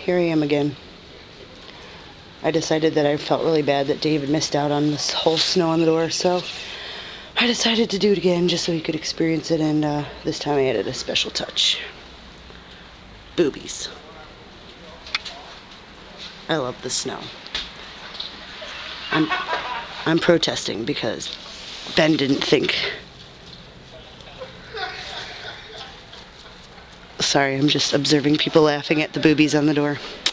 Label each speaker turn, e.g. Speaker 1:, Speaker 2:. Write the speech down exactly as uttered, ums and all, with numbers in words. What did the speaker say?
Speaker 1: here I am again. I decided that I felt really bad that David missed out on this whole snow on the door, so I decided to do it again just so he could experience it, and uh, this time I added a special touch. Boobies. I love the snow. I'm, I'm protesting because Ben didn't think. Sorry, I'm just observing people laughing at the boobies on the door.